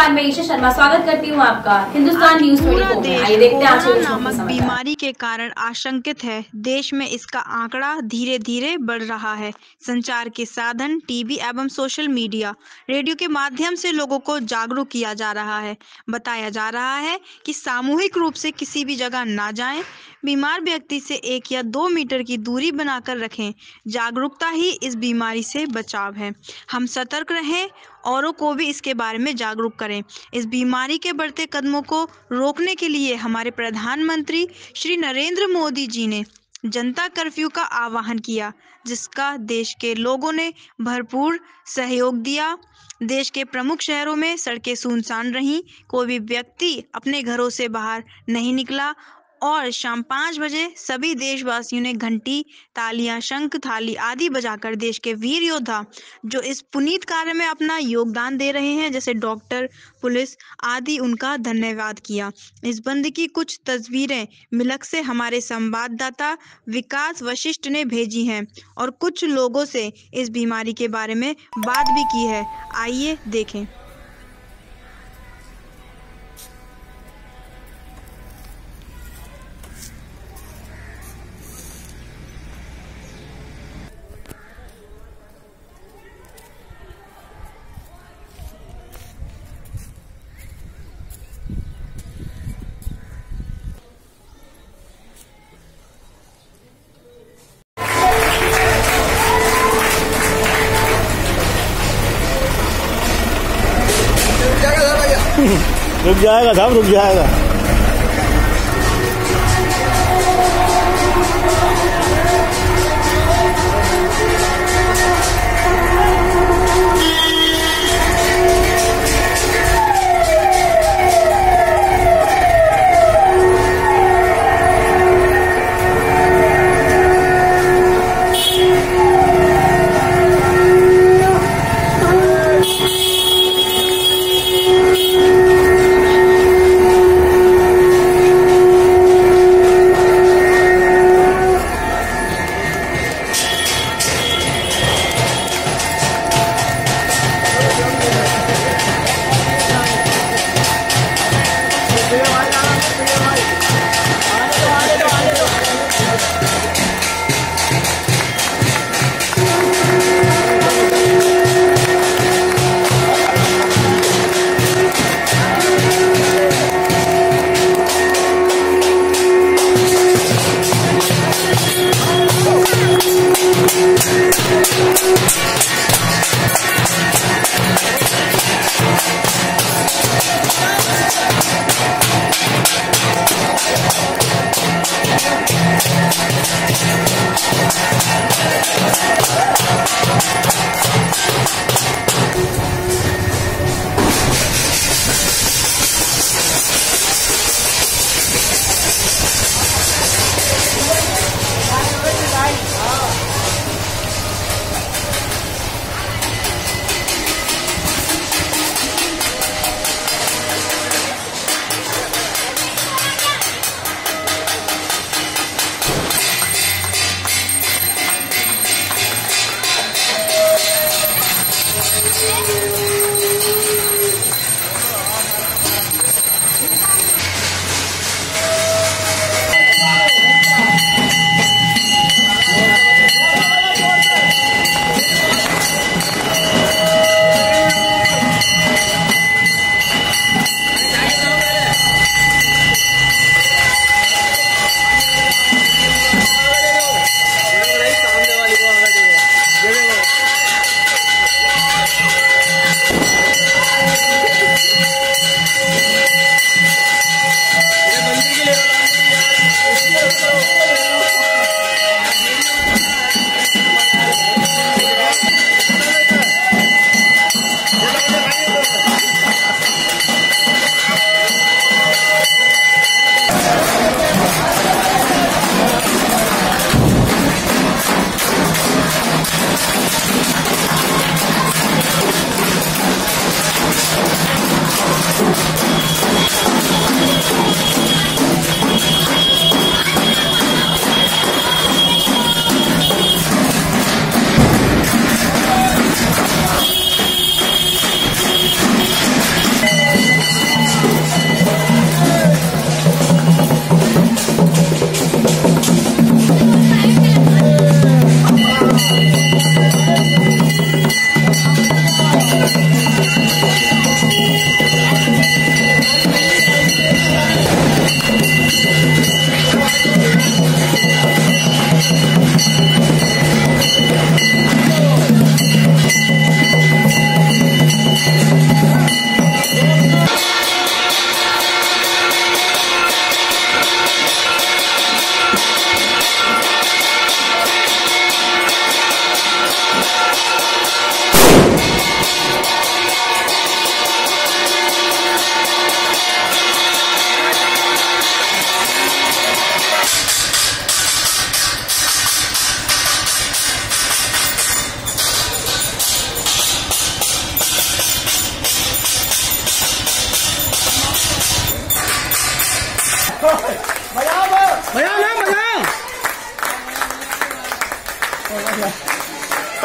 नमस्कार, मैं ईशा शर्मा स्वागत करती हूँ आपका हिंदुस्तान न्यूज 24 में। आइए देखते हैं आज के नामक बीमारी के कारण आशंकित है। देश में इसका आंकड़ा धीरे धीरे बढ़ रहा है। संचार के साधन टीवी एवं सोशल मीडिया, रेडियो के माध्यम से लोगों को जागरूक किया जा रहा है। बताया जा रहा है कि सामूहिक रूप से किसी भी जगह ना जाएं, बीमार व्यक्ति से 1 या 2 मीटर की दूरी बनाकर रखें। जागरूकता ही इस बीमारी से बचाव है। हम सतर्क रहें, औरों को भी इसके बारे में जागरूक करें। इस बीमारी के बढ़ते कदमों को रोकने के लिए हमारे प्रधानमंत्री श्री नरेंद्र मोदी जी ने जनता कर्फ्यू का आह्वान किया, जिसका देश के लोगों ने भरपूर सहयोग दिया। देश के प्रमुख शहरों में सड़कें सुनसान रहीं, कोई भी व्यक्ति अपने घरों से बाहर नहीं निकला और शाम 5 बजे सभी देशवासियों ने घंटी, तालियां, शंख, थाली आदि बजाकर देश के वीर योद्धा जो इस पुनीत कार्य में अपना योगदान दे रहे हैं, जैसे डॉक्टर, पुलिस आदि, उनका धन्यवाद किया। इस बंद की कुछ तस्वीरें मिलक से हमारे संवाददाता विकास वशिष्ठ ने भेजी हैं और कुछ लोगों से इस बीमारी के बारे में बात भी की है। आइए देखें। रुक जाएगा साहब, रुक जाएगा।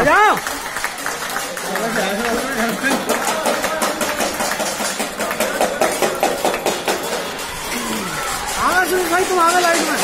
जाओ। भाई तुम आगे लाइट में।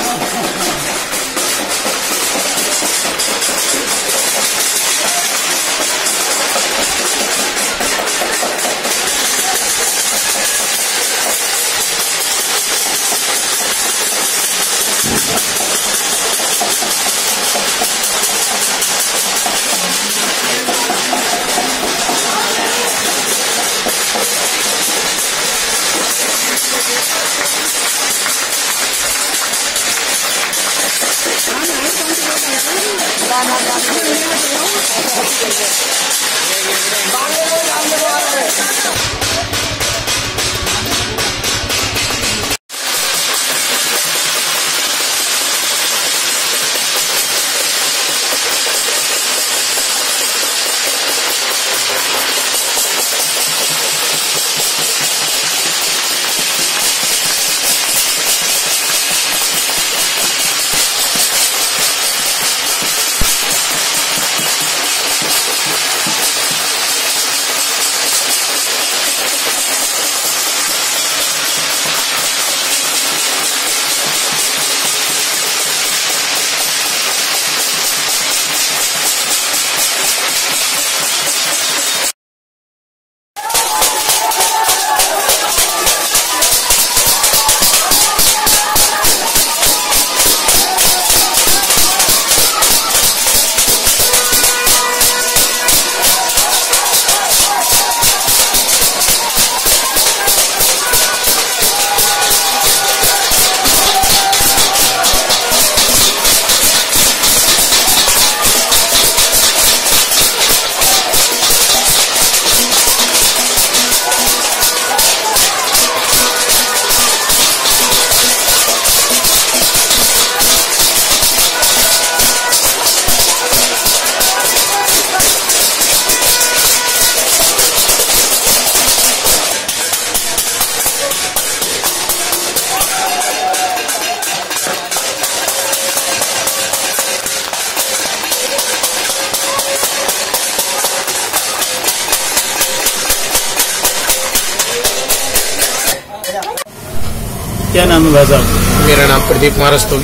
क्या नाम है भाई साहब? मेरा नाम प्रदीप कुमार रस्तोगी।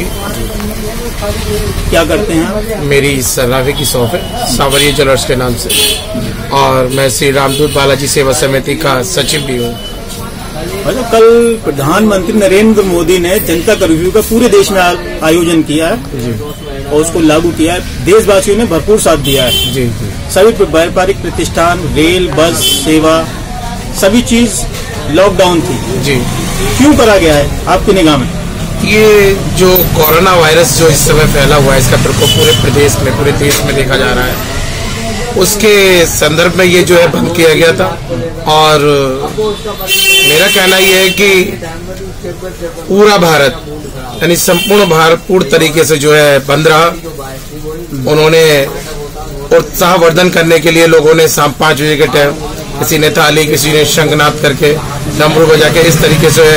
क्या करते हैं आप? मेरी सराफे की शॉप है सावरिया ज्वेलर्स के नाम से, और मैं श्री रामदूत बालाजी सेवा समिति का सचिव भी हूँ। मतलब कल प्रधानमंत्री नरेंद्र मोदी ने जनता कर्फ्यू का पूरे देश में आयोजन किया है जी, और उसको लागू किया है। देशवासियों ने भरपूर साथ दिया है। जी, सभी व्यापारिक प्रतिष्ठान, रेल, बस सेवा, सभी चीज लॉकडाउन थी जी। क्यों करा गया है आपकी निगाह में? ये जो कोरोना वायरस जो इस समय फैला हुआ है, इसका प्रकोप पूरे प्रदेश में, पूरे देश में देखा जा रहा है, उसके संदर्भ में ये जो है बंद किया गया था। और मेरा कहना ये है कि पूरा भारत यानी संपूर्ण भारत पूर्ण तरीके से जो है बंद रहा। उन्होंने उत्साहवर्धन करने के लिए लोगों ने शाम 5 बजे के टाइम किसी ने थाली, किसी ने शंखनाद करके, डमरू बजा के, इस तरीके से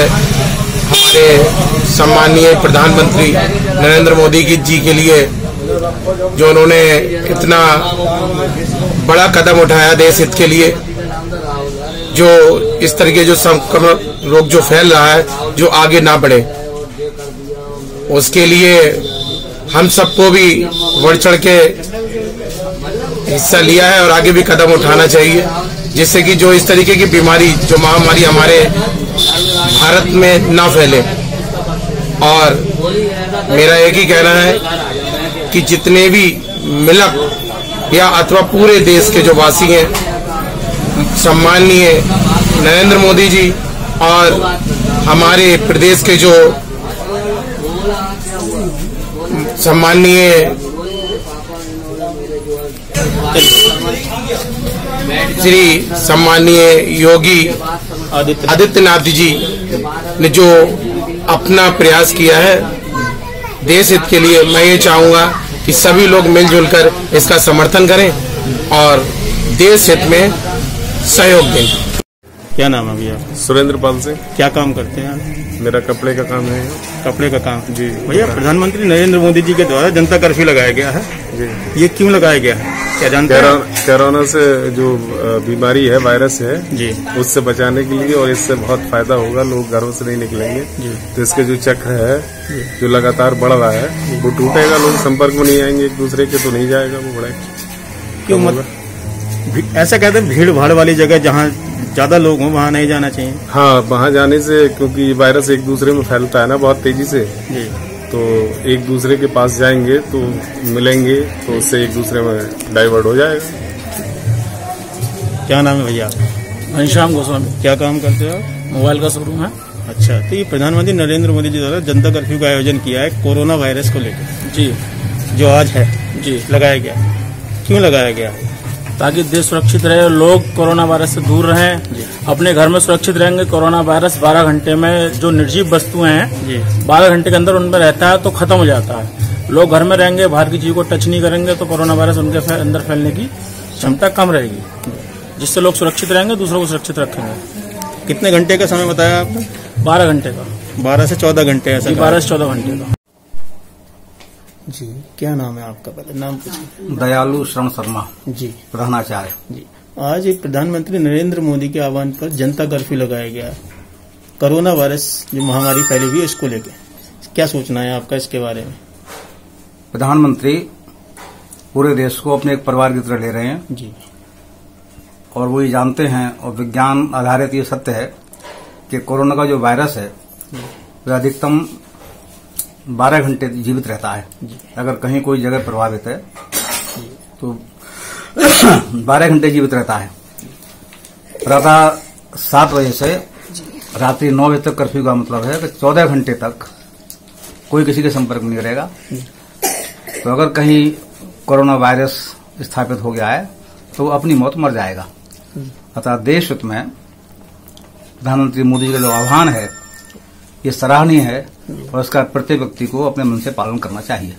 हमारे सम्माननीय प्रधानमंत्री नरेंद्र मोदी जी के लिए जो उन्होंने इतना बड़ा कदम उठाया देश हित के लिए, जो इस तरीके जो संक्रमण रोग जो फैल रहा है जो आगे ना बढ़े, उसके लिए हम सबको भी बढ़ चढ़ के हिस्सा लिया है और आगे भी कदम उठाना चाहिए, जिससे कि जो इस तरीके की बीमारी, जो महामारी हमारे भारत में ना फैले। और मेरा एक ही कहना है कि जितने भी मिलक या अथवा पूरे देश के जो वासी हैं, सम्माननीय नरेंद्र मोदी जी और हमारे प्रदेश के जो सम्माननीय श्री सम्माननीय योगी आदित्यनाथ जी ने जो अपना प्रयास किया है देश हित के लिए, मैं ये चाहूंगा कि सभी लोग मिलजुल कर इसका समर्थन करें और देश हित में सहयोग दें। क्या नाम है भैया? सुरेंद्र पाल सिंह। क्या काम करते हैं आप? मेरा कपड़े का काम है। कपड़े का काम जी। भैया, प्रधानमंत्री नरेंद्र मोदी जी के द्वारा जनता कर्फ्यू लगाया गया है जी। ये क्यों लगाया गया है, क्या जानते हैं? कोरोना से जो बीमारी है, वायरस है जी, उससे बचाने के लिए, और इससे बहुत फायदा होगा, लोग घरों से नहीं निकलेंगे जी। तो इसके जो चक्र है जो लगातार बढ़ रहा है वो टूटेगा, लोग संपर्क में नहीं आएंगे एक दूसरे के, तो नहीं जाएगा वो बढ़ेगा। क्यों मतलब ऐसा कहते हैं भीड़ भाड़ वाली जगह जहाँ ज्यादा लोग हों वहाँ नहीं जाना चाहिए? हाँ, वहाँ जाने से, क्योंकि वायरस एक दूसरे में फैलता है ना बहुत तेजी से जी, तो एक दूसरे के पास जाएंगे तो मिलेंगे तो उससे एक दूसरे में डाइवर्ट हो जाएगा। क्या नाम है भैया? घनश्याम गोस्वामी। क्या काम करते हो आप? मोबाइल का शोरूम है। अच्छा, तो ये प्रधानमंत्री नरेंद्र मोदी जी द्वारा जनता कर्फ्यू का आयोजन किया है कोरोना वायरस को लेकर जी, जो आज है जी, लगाया गया, क्यों लगाया गया? ताकि देश सुरक्षित रहे, लोग कोरोना वायरस से दूर रहें, अपने घर में सुरक्षित रहेंगे। कोरोना वायरस 12 घंटे में, जो निर्जीव वस्तुएं हैं 12 घंटे के अंदर उनमें रहता है तो खत्म हो जाता है। लोग घर में रहेंगे, बाहर की चीज को टच नहीं करेंगे तो कोरोना वायरस उनके अंदर फैलने की क्षमता कम रहेगी, जिससे लोग सुरक्षित रहेंगे, दूसरों को सुरक्षित रखेंगे। कितने घंटे का समय बताया आपने? 12 घंटे का। 12 से 14 घंटे ऐसा? 12 से 14 घंटे का। जी, क्या नाम है आपका? पहले नाम पूछिए। दयालु शरण शर्मा जी, प्रधानाचार्य जी। आज प्रधानमंत्री नरेंद्र मोदी के आह्वान पर जनता कर्फ्यू लगाया गया, कोरोना वायरस जो महामारी फैली हुई है इसको लेकर क्या सोचना है आपका इसके बारे में? प्रधानमंत्री पूरे देश को अपने एक परिवार की तरह ले रहे हैं जी, और वो ये जानते हैं, और विज्ञान आधारित ये सत्य है कि कोरोना का जो वायरस है वह अधिकतम 12 घंटे जीवित रहता है। अगर कहीं कोई जगह प्रभावित है तो 12 घंटे जीवित रहता है। प्रातः 7 बजे से रात्रि 9 बजे तक कर्फ्यू का मतलब है कि 14 घंटे तक कोई किसी के संपर्क में नहीं रहेगा। तो अगर कहीं कोरोना वायरस स्थापित हो गया है तो वो अपनी मौत मर जाएगा। अतः देश हित में प्रधानमंत्री मोदी जी का जो आह्वान है ये सराहनीय है, और इसका प्रत्येक व्यक्ति को अपने मन से पालन करना चाहिए।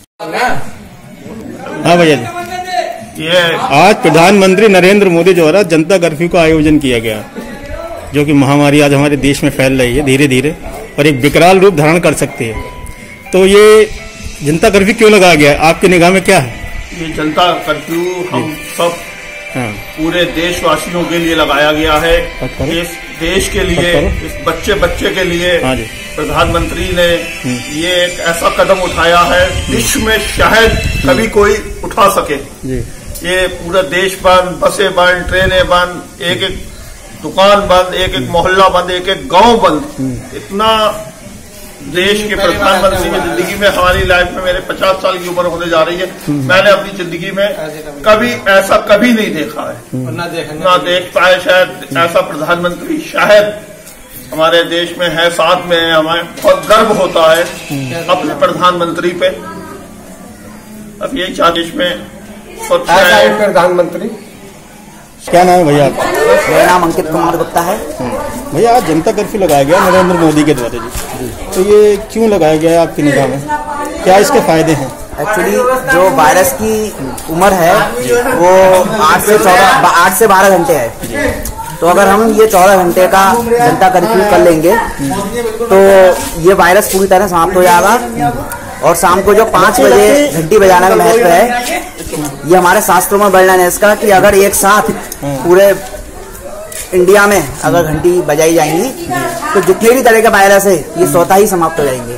हाँ भैया जी, आज प्रधानमंत्री नरेंद्र मोदी द्वारा जनता कर्फ्यू का आयोजन किया गया, जो कि महामारी आज हमारे देश में फैल रही है धीरे धीरे और एक विकराल रूप धारण कर सकती है। तो ये जनता कर्फ्यू क्यों लगाया गया, आपकी निगाह में क्या है? ये जनता कर्फ्यू हम सब पूरे देशवासियों के लिए लगाया गया है। इस देश के लिए, इस बच्चे के लिए प्रधानमंत्री ने ये एक ऐसा कदम उठाया है विश्व में शायद कभी कोई उठा सके। ये पूरा देश बंद, बसें बंद, ट्रेनें बंद, एक एक दुकान बंद, एक एक मोहल्ला बंद, एक एक गांव बंद। इतना देश के प्रधानमंत्री की जिंदगी में, हमारी लाइफ में, मेरे 50 साल की उम्र होने जा रही है, मैंने अपनी जिंदगी में कभी ऐसा कभी नहीं देखा है, ना देख पाए शायद ऐसा प्रधानमंत्री शायद हमारे देश में है, साथ में है। हमें बहुत गर्व होता है अपने प्रधानमंत्री पे। अब यही चाह देश में प्रधानमंत्री। क्या नाम है भैया आपका? मेरा नाम अंकित कुमार गुप्ता है। भैया, आज जनता कर्फ्यू लगाया गया नरेंद्र मोदी के द्वारा जी, तो ये क्यों लगाया गया है आपकी निगाह में, क्या इसके फायदे हैं? एक्चुअली जो वायरस की उम्र है वो 8 से 12 घंटे है। तो अगर हम ये 14 घंटे का जनता कर्फ्यू कर लेंगे तो ये वायरस पूरी तरह समाप्त हो जाएगा। और शाम को जो 5 बजे घंटी बजाने का महत्व है, ये हमारे शास्त्रों में वर्णन है इसका कि अगर एक साथ पूरे इंडिया में अगर घंटी बजाई जाएंगी तो जितने भी तरह के वायरस है ये स्वतः ही समाप्त हो जाएंगे।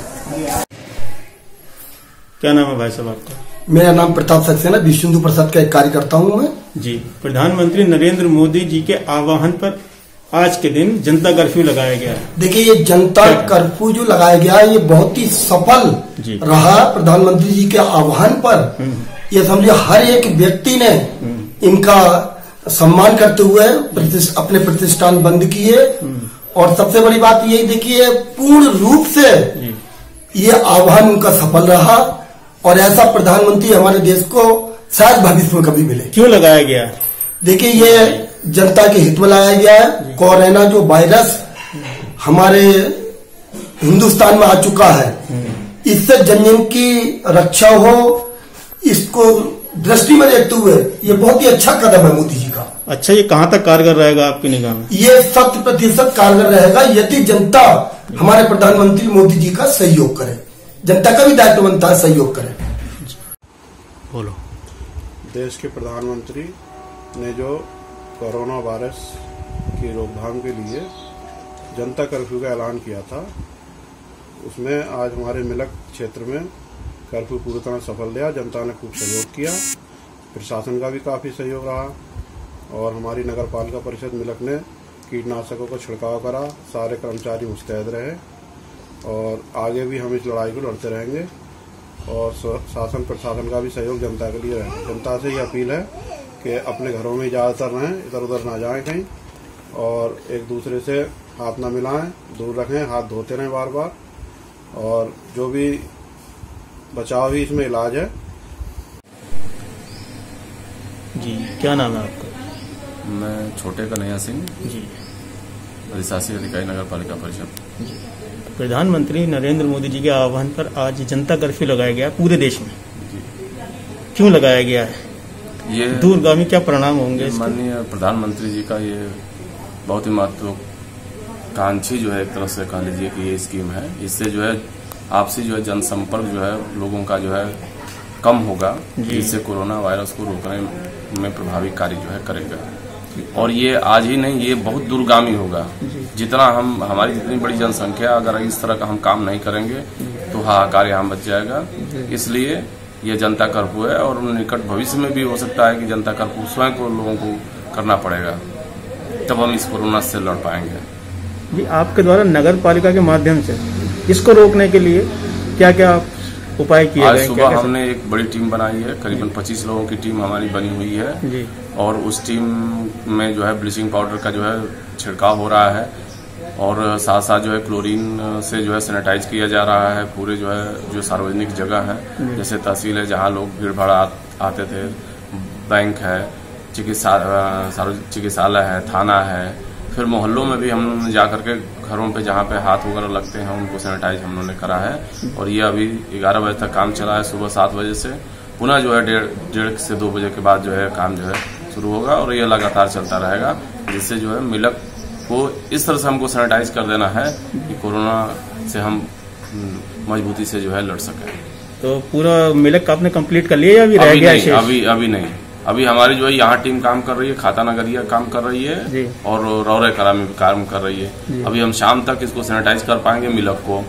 क्या नाम है भाई साहब आपका? मेरा नाम प्रताप सक्सेना, विश्व हिंदू परिषद का एक कार्यकर्ता हूँ मैं जी। प्रधानमंत्री नरेंद्र मोदी जी के आह्वान पर आज के दिन जनता कर्फ्यू लगाया गया है। देखिए, ये जनता कर्फ्यू जो लगाया गया है ये बहुत ही सफल रहा। प्रधानमंत्री जी के आह्वान पर ये समझिए हर एक व्यक्ति ने इनका सम्मान करते हुए अपने प्रतिष्ठान बंद किए। और सबसे बड़ी बात यही देखिए, पूर्ण रूप से ये आह्वान उनका सफल रहा, और ऐसा प्रधानमंत्री हमारे देश को शायद भविष्य में कभी मिले। क्यों लगाया गया? देखिए, ये जनता के हित में लाया गया है। कोरोना जो वायरस हमारे हिंदुस्तान में आ चुका है, इससे जनजन की रक्षा हो, इसको दृष्टि में देखते हुए ये बहुत ही अच्छा कदम है मोदी जी का। अच्छा, ये कहाँ तक कारगर रहेगा आपकी निगाह में? ये 100% कारगर रहेगा यदि जनता हमारे प्रधानमंत्री मोदी जी का सहयोग करे। जनता का भी दायित्व बनता है सहयोग करे। बोलो। देश के प्रधानमंत्री ने जो कोरोना वायरस की रोकथाम के लिए जनता कर्फ्यू का ऐलान किया था, उसमें आज हमारे मिलक क्षेत्र में कर्फ्यू पूरी तरह सफल रहा। जनता ने खूब सहयोग किया, प्रशासन का भी काफ़ी सहयोग रहा और हमारी नगर पालिका परिषद मिलक ने कीटनाशकों का छिड़काव करा। सारे कर्मचारी मुस्तैद रहे और आगे भी हम इस लड़ाई को लड़ते रहेंगे और शासन प्रशासन का भी सहयोग जनता के लिए रहेगा। जनता से ये अपील है कि अपने घरों में ज़्यादातर रहें, इधर उधर ना जाएं कहीं और एक दूसरे से हाथ ना मिलाएं, दूर रखें, हाथ धोते रहें बार बार और जो भी बचाव ही इसमें इलाज है। जी, क्या नाम है आपका? मैं छोटे कन्हैया सिंह जी, अधिशासी अधिकारी नगर पालिका परिषद। जी, प्रधानमंत्री नरेंद्र मोदी जी के आह्वान पर आज जनता कर्फ्यू लगाया गया पूरे देश में। जी, क्यों लगाया गया है? ये दूरगामी क्या परिणाम होंगे? माननीय प्रधानमंत्री जी का ये बहुत ही महत्वाकांक्षी जो है एक तरह से कह लीजिए कि ये स्कीम है। इससे जो है आपसी जो है जनसंपर्क जो है लोगों का जो है कम होगा, जिससे कोरोना वायरस को रोकने में प्रभावी कार्य जो है करेगा। और ये आज ही नहीं, ये बहुत दूरगामी होगा। जितना हमारी जितनी बड़ी जनसंख्या, अगर इस तरह का हम काम नहीं करेंगे तो हाहाकार यहाँ बच जाएगा। इसलिए ये जनता कर्फ्यू है और निकट भविष्य में भी हो सकता है कि जनता कर्फ्यू स्वयं को लोगों को करना पड़ेगा, तब हम इस कोरोना से लड़ पाएंगे। जी, आपके द्वारा नगर पालिका के माध्यम से इसको रोकने के लिए क्या क्या उपाय किए आज गए? सुबह हमने एक बड़ी टीम बनाई है, करीबन 25 लोगों की टीम हमारी बनी हुई है जी। और उस टीम में जो है ब्लीचिंग पाउडर का जो है छिड़काव हो रहा है और साथ साथ जो है क्लोरीन से जो है सैनिटाइज किया जा रहा है पूरे जो है जो सार्वजनिक जगह है, जैसे तहसील है जहाँ लोग भीड़ भाड़ आते थे, बैंक है, चिकित्सालय है, थाना है, फिर मोहल्लों में भी हम जाकर के घरों पे जहाँ पे हाथ वगैरह लगते हैं उनको सैनिटाइज हम लोगों ने करा है। और ये अभी 11 बजे तक काम चला है, सुबह 7 बजे से पुनः जो है डेढ़ से 2 बजे के बाद जो है काम जो है शुरू होगा और ये लगातार चलता रहेगा, जिससे जो है मिलक को इस तरह से हमको सैनिटाइज कर देना है कि कोरोना से हम मजबूती से जो है लड़ सकें। तो पूरा मिलक आपने कंप्लीट कर लिया या अभी रह गया? अभी नहीं, अभी हमारी जो है यहाँ टीम काम कर रही है, खाता नगरिया काम कर रही है और रौरे कला में भी काम कर रही है। अभी हम शाम तक इसको सैनिटाइज कर पाएंगे मिलक को।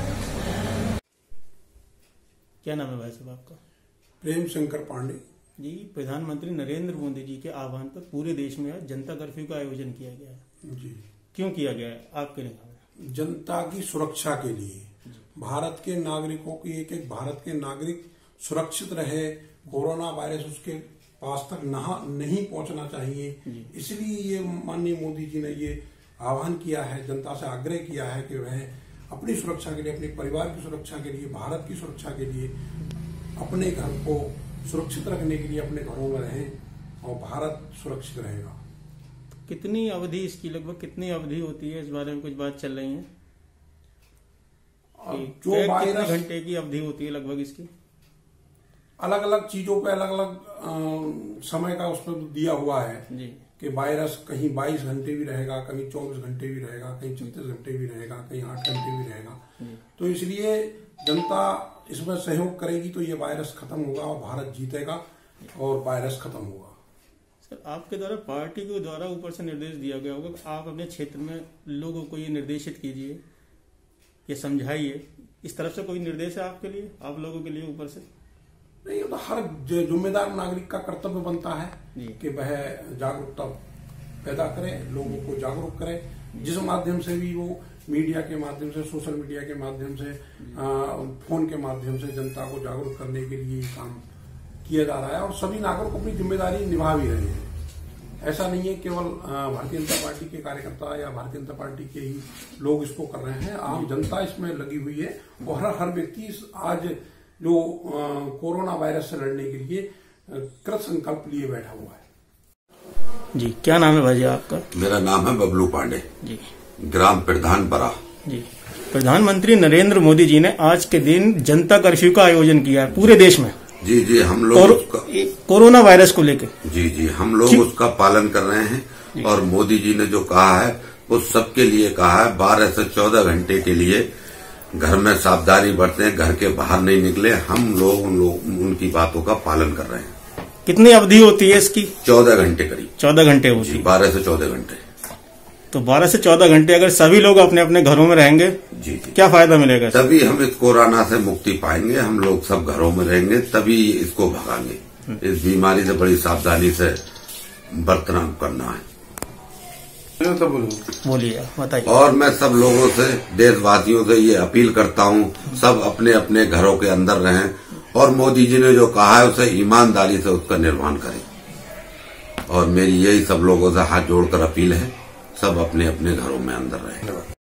क्या नाम है भाई साहब आपका? प्रेम शंकर पांडे जी। प्रधानमंत्री नरेंद्र मोदी जी के आह्वान पर पूरे देश में जनता कर्फ्यू का आयोजन किया गया है जी। क्यों किया गया है आपके निगाह में? जनता की सुरक्षा के लिए, भारत के नागरिकों की एक भारत के नागरिक सुरक्षित रहे, कोरोना वायरस उसके पास तक नहीं पहुंचना चाहिए, इसलिए ये माननीय मोदी जी ने ये आह्वान किया है, जनता से आग्रह किया है कि वह अपनी सुरक्षा के लिए, अपने परिवार की सुरक्षा के लिए, भारत की सुरक्षा के लिए, अपने घर को सुरक्षित रखने के लिए अपने घरों में रहें और भारत सुरक्षित रहेगा। कितनी अवधि इसकी, लगभग कितनी अवधि होती है, इस बारे में कुछ बात चल रही है? जो वायरस घंटे की अवधि होती है लगभग इसकी? अलग अलग चीजों पे अलग अलग समय का उसमें दिया हुआ है जी। कि वायरस कहीं 22 घंटे भी रहेगा, कहीं 24 घंटे भी रहेगा, कहीं 36 घंटे भी रहेगा, कहीं 8 घंटे भी रहेगा। तो इसलिए जनता इसमें सहयोग करेगी तो ये वायरस खत्म होगा और भारत जीतेगा और वायरस खत्म होगा। सर, आपके द्वारा पार्टी के द्वारा ऊपर से निर्देश दिया गया होगा कि आप अपने क्षेत्र में लोगों को ये निर्देशित कीजिए, ये समझाइए, इस तरफ से कोई निर्देश है आपके लिए, आप लोगों के लिए ऊपर से? नहीं, तो हर जिम्मेदार नागरिक का कर्तव्य बनता है कि वह जागरूकता पैदा करे, लोगों को जागरूक करे, जिस माध्यम से भी वो मीडिया के माध्यम से, सोशल मीडिया के माध्यम से, फोन के माध्यम से जनता को जागरूक करने के लिए काम किया जा रहा है और सभी नागरिक अपनी जिम्मेदारी निभा भी रहे हैं। ऐसा नहीं है केवल भारतीय जनता पार्टी के कार्यकर्ता या भारतीय जनता पार्टी के ही लोग इसको कर रहे हैं, आम जनता इसमें लगी हुई है और हर व्यक्ति आज जो कोरोना वायरस से लड़ने के लिए कृत संकल्प लिए बैठा हुआ है। जी, क्या नाम है भाई आपका? मेरा नाम है बबलू पांडे जी, ग्राम प्रधान बरा जी। प्रधानमंत्री नरेंद्र मोदी जी ने आज के दिन जनता कर्फ्यू का आयोजन किया है पूरे देश में। जी हम लोग कोरोना वायरस को लेकर जी हम लोग उसका पालन कर रहे हैं। और मोदी जी ने जो कहा है वो सबके लिए कहा है, 12 से 14 घंटे के लिए घर में सावधानी बरतें, घर के बाहर नहीं निकले। हम लोग उनकी बातों का पालन कर रहे हैं। कितनी अवधि होती है इसकी? 14 घंटे करीब। 14 घंटे होती है? 12 से 14 घंटे। तो 12 से 14 घंटे अगर सभी लोग अपने अपने घरों में रहेंगे जी क्या फायदा मिलेगा? तभी हम इस कोरोना से मुक्ति पाएंगे। हम लोग सब घरों में रहेंगे तभी इसको भगाएंगे। इस बीमारी से बड़ी सावधानी से बर्ताव करना है। बोलिए, बताइए। और मैं सब लोगों से, देशवासियों से ये अपील करता हूँ, सब अपने अपने घरों के अंदर रहें और मोदी जी ने जो कहा है उसे ईमानदारी से उसका निर्वहन करें। और मेरी यही सब लोगों से हाथ जोड़कर अपील है, सब अपने अपने घरों में अंदर रहें।